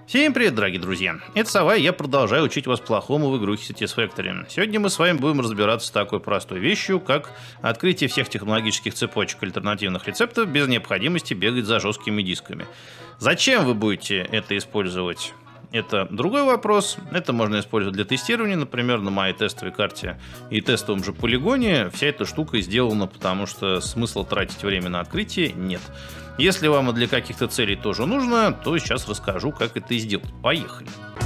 Всем привет, дорогие друзья! Это Сова, и я продолжаю учить вас плохому в игру Satisfactory. Сегодня мы с вами будем разбираться с такой простой вещью, как открытие всех технологических цепочек альтернативных рецептов без необходимости бегать за жесткими дисками. Зачем вы будете это использовать? Это другой вопрос. Это можно использовать для тестирования. Например, на моей тестовой карте и тестовом же полигоне вся эта штука сделана, потому что смысла тратить время на открытие нет. Если вам и для каких-то целей тоже нужно, то сейчас расскажу, как это сделать. Поехали!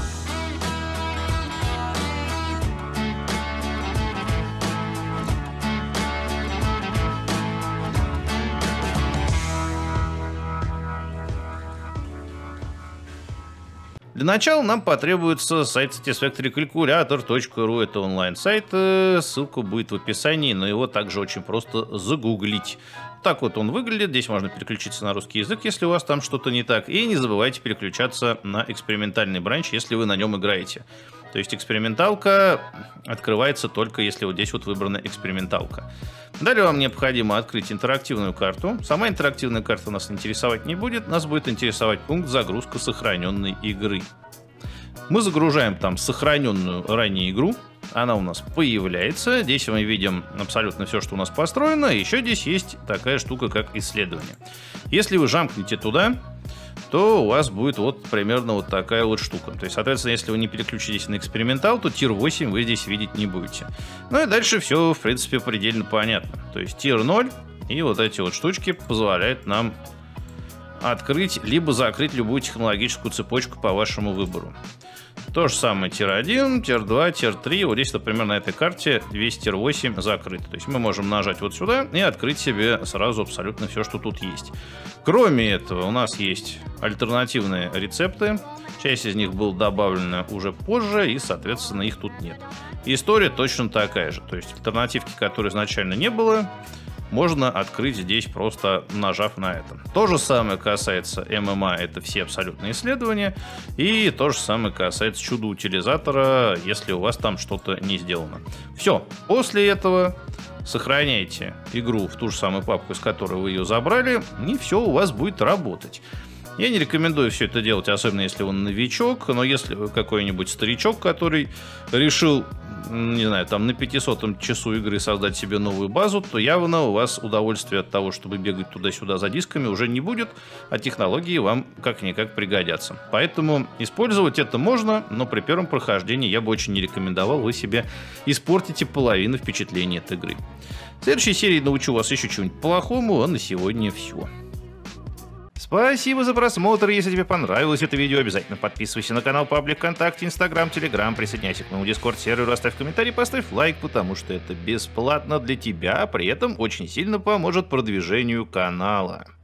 Для начала нам потребуется сайт satisfactorycalculator.ru. Это онлайн-сайт, ссылка будет в описании, но его также очень просто загуглить. Так вот он выглядит, здесь можно переключиться на русский язык, если у вас там что-то не так, и не забывайте переключаться на экспериментальный бранч, если вы на нем играете. То есть эксперименталка открывается только если вот здесь вот выбрана эксперименталка. Далее вам необходимо открыть интерактивную карту. Сама интерактивная карта нас интересовать не будет, нас будет интересовать пункт загрузка сохраненной игры. Мы загружаем там сохраненную ранее игру, она у нас появляется. Здесь мы видим абсолютно все, что у нас построено. Еще здесь есть такая штука, как исследование. Если вы жамкнете туда, то у вас будет вот примерно вот такая вот штука. То есть, соответственно, если вы не переключитесь на экспериментал, то тир 8 вы здесь видеть не будете. Ну и дальше все, в принципе, предельно понятно. То есть тир 0 и вот эти вот штучки позволяют нам открыть либо закрыть любую технологическую цепочку по вашему выбору. То же самое тир 1, тир 2, тир 3. Вот здесь, например, на этой карте весь тир 8 закрыт. То есть мы можем нажать вот сюда и открыть себе сразу абсолютно все, что тут есть. Кроме этого, у нас есть альтернативные рецепты. Часть из них была добавлена уже позже, и, соответственно, их тут нет. История точно такая же. То есть альтернативки, которые изначально не было, можно открыть здесь, просто нажав на это. То же самое касается ММА, это все абсолютные исследования. И то же самое касается чудо-утилизатора, если у вас там что-то не сделано. Все, после этого сохраняйте игру в ту же самую папку, из которой вы ее забрали, и все у вас будет работать. Я не рекомендую все это делать, особенно если он новичок, но если вы какой-нибудь старичок, который решил, не знаю, там на 500-м часу игры создать себе новую базу, то явно у вас удовольствие от того, чтобы бегать туда-сюда за дисками, уже не будет, а технологии вам как-никак пригодятся. Поэтому использовать это можно, но при первом прохождении я бы очень не рекомендовал, вы себе испортите половину впечатления от игры. В следующей серии научу вас еще чему-нибудь плохому, а на сегодня все. Спасибо за просмотр. Если тебе понравилось это видео, обязательно подписывайся на канал, паблик, ВКонтакте, Инстаграм, Телеграм, присоединяйся к моему Дискорд-серверу, оставь комментарий, поставь лайк, потому что это бесплатно для тебя, а при этом очень сильно поможет продвижению канала.